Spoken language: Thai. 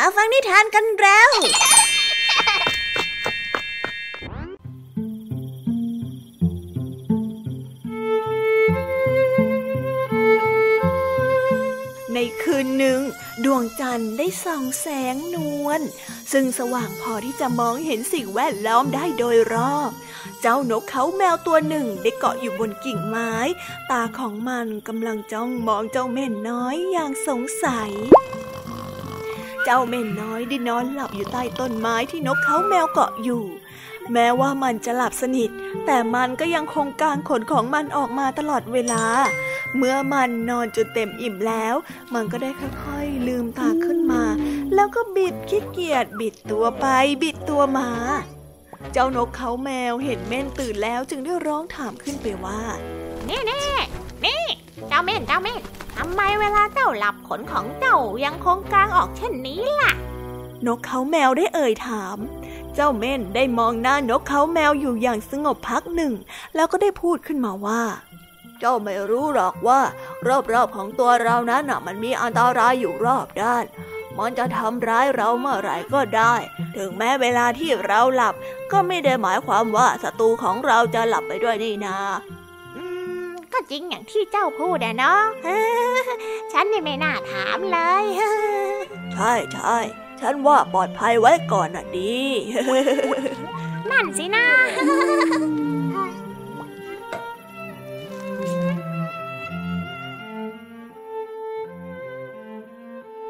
มาฟังนิทานกันแล้วในคืนหนึ่งดวงจันทร์ได้ส่องแสงนวลซึ่งสว่างพอที่จะมองเห็นสิ่งแวดล้อมได้โดยรอบเจ้านกเขาแมวตัวหนึ่งได้เกาะอยู่บนกิ่งไม้ตาของมันกำลังจ้องมองเจ้าเม่นน้อยอย่างสงสัยเจ้าเม่นน้อยได้นอนหลับอยู่ใต้ต้นไม้ที่นกเขาแมวเกาะอยู่แม้ว่ามันจะหลับสนิทแต่มันก็ยังคงกางขนของมันออกมาตลอดเวลาเมื่อมันนอนจนเต็มอิ่มแล้วมันก็ได้ค่อยๆลืมตาขึ้นมาแล้วก็บิดขี้เกียจบิดตัวไปบิดตัวมาเจ้านกเขาแมวเห็นเม่นตื่นแล้วจึงได้ร้องถามขึ้นไปว่านี่เจ้าเม่นทำไมเวลาเจ้าหลับขนของเจ้ายังคงกางออกเช่นนี้ล่ะนกเขาแมวได้เอ่ยถามเจ้าเม่นได้มองหน้านกเขาแมวอยู่อย่างสงบพักหนึ่งแล้วก็ได้พูดขึ้นมาว่าเจ้าไม่รู้หรอกว่ารอบๆของตัวเรานั้นมันมีอันตรายอยู่รอบด้านมันจะทำร้ายเราเมื่อไหร่ก็ได้ถึงแม้เวลาที่เราหลับก็ไม่ได้หมายความว่าศัตรูของเราจะหลับไปด้วยนี่นาก็จริงอย่างที่เจ้าพูดอะเนาะ ฉันนี่ไม่น่าถามเลยใช่ฉันว่าปลอดภัยไว้ก่อนน่ะดีนั่นสินะ